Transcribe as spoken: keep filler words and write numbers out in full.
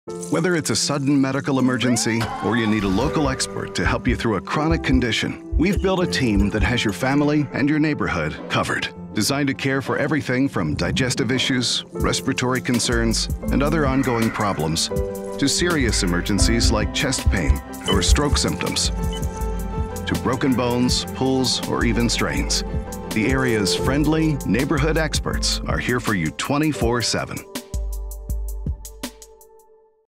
Whether it's a sudden medical emergency or you need a local expert to help you through a chronic condition, we've built a team that has your family and your neighborhood covered. Designed to care for everything from digestive issues, respiratory concerns, and other ongoing problems, to serious emergencies like chest pain or stroke symptoms, to broken bones, pulls, or even strains. The area's friendly neighborhood experts are here for you twenty-four seven.